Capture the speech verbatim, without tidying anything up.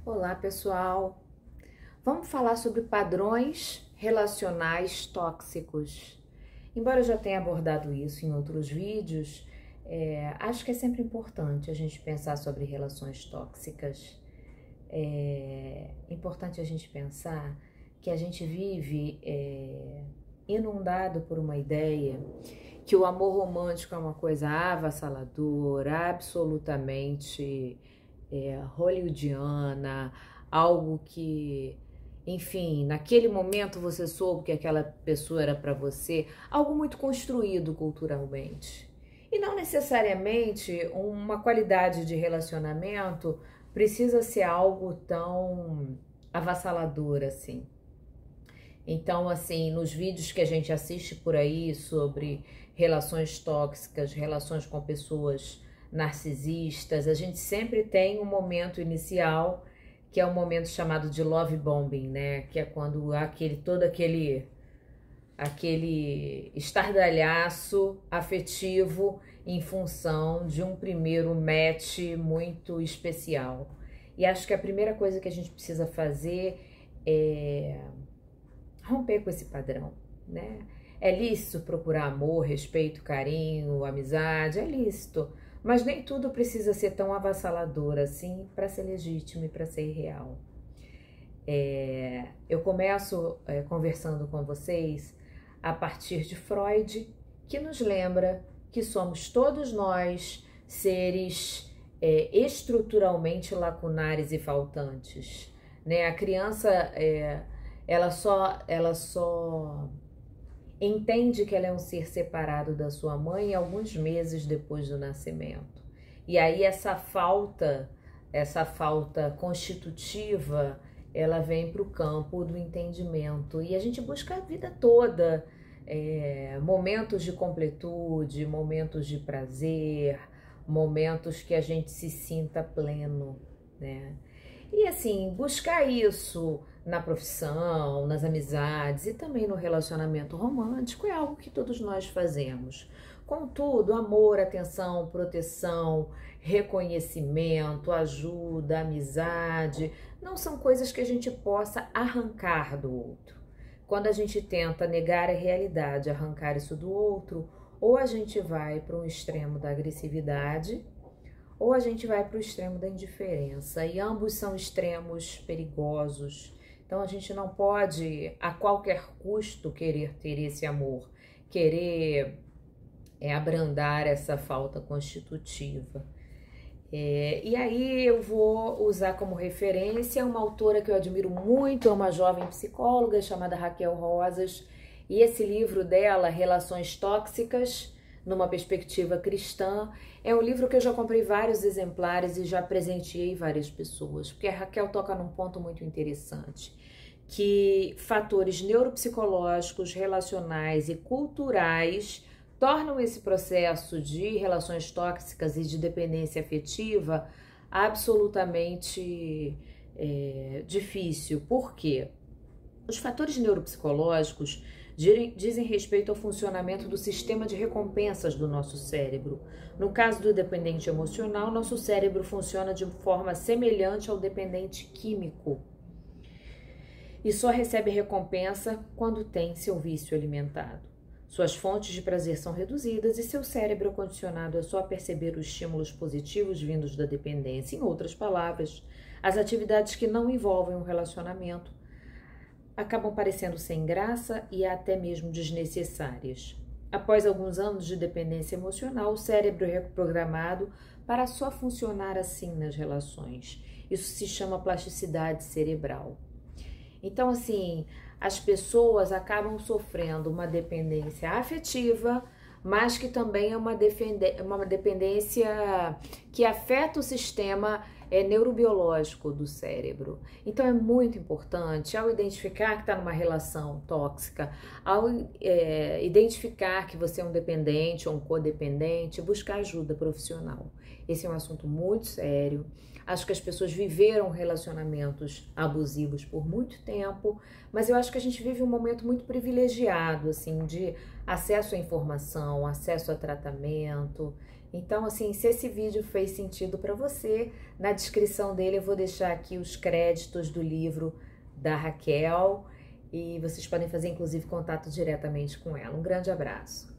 Olá, pessoal! Vamos falar sobre padrões relacionais tóxicos. Embora eu já tenha abordado isso em outros vídeos, é, acho que é sempre importante a gente pensar sobre relações tóxicas. É importante a gente pensar que a gente vive é, inundado por uma ideia que o amor romântico é uma coisa avassaladora, absolutamente é, hollywoodiana, algo que, enfim, naquele momento você soube que aquela pessoa era para você, algo muito construído culturalmente. E não necessariamente uma qualidade de relacionamento precisa ser algo tão avassalador assim. Então, assim, nos vídeos que a gente assiste por aí sobre relações tóxicas, relações com pessoas narcisistas, a gente sempre tem um momento inicial, que é um momento chamado de love bombing, né? Que é quando há aquele, todo aquele, aquele estardalhaço afetivo em função de um primeiro match muito especial. E acho que a primeira coisa que a gente precisa fazer é romper com esse padrão, né? É lícito procurar amor, respeito, carinho, amizade, é lícito, mas nem tudo precisa ser tão avassalador assim para ser legítimo e para ser real. É, eu começo é, conversando com vocês a partir de Freud, que nos lembra que somos todos nós seres é, estruturalmente lacunares e faltantes, né? A criança é, ela só, ela só entende que ela é um ser separado da sua mãe alguns meses depois do nascimento. E aí essa falta, essa falta constitutiva, ela vem para o campo do entendimento. E a gente busca a vida toda é, momentos de completude, momentos de prazer, momentos que a gente se sinta pleno, né? E assim, buscar isso na profissão, nas amizades e também no relacionamento romântico é algo que todos nós fazemos. Contudo, amor, atenção, proteção, reconhecimento, ajuda, amizade, não são coisas que a gente possa arrancar do outro. Quando a gente tenta negar a realidade, arrancar isso do outro, ou a gente vai para um extremo da agressividade, ou a gente vai para o extremo da indiferença, e ambos são extremos perigosos. Então a gente não pode a qualquer custo querer ter esse amor, querer é, abrandar essa falta constitutiva. É, e aí eu vou usar como referência uma autora que eu admiro muito, é uma jovem psicóloga chamada Raquel Rosas, e esse livro dela, Relações Tóxicas, numa perspectiva cristã, é um livro que eu já comprei vários exemplares e já presenteei várias pessoas, porque a Raquel toca num ponto muito interessante, que fatores neuropsicológicos, relacionais e culturais tornam esse processo de relações tóxicas e de dependência afetiva absolutamente é, difícil. Por quê? Os fatores neuropsicológicos dizem respeito ao funcionamento do sistema de recompensas do nosso cérebro. No caso do dependente emocional, nosso cérebro funciona de forma semelhante ao dependente químico e só recebe recompensa quando tem seu vício alimentado. Suas fontes de prazer são reduzidas e seu cérebro é condicionado a só perceber os estímulos positivos vindos da dependência. Em outras palavras, as atividades que não envolvem um relacionamento acabam parecendo sem graça e até mesmo desnecessárias. Após alguns anos de dependência emocional, o cérebro é reprogramado para só funcionar assim nas relações. Isso se chama plasticidade cerebral. Então, assim, as pessoas acabam sofrendo uma dependência afetiva, mas que também é uma, uma dependência que afeta o sistema é, neurobiológico do cérebro. Então é muito importante, ao identificar que está numa relação tóxica, ao é, identificar que você é um dependente ou um codependente, buscar ajuda profissional. Esse é um assunto muito sério. Acho que as pessoas viveram relacionamentos abusivos por muito tempo, mas eu acho que a gente vive um momento muito privilegiado, assim, de acesso à informação, acesso a tratamento. Então, assim, se esse vídeo fez sentido para você, na descrição dele eu vou deixar aqui os créditos do livro da Raquel e vocês podem fazer, inclusive, contato diretamente com ela. Um grande abraço!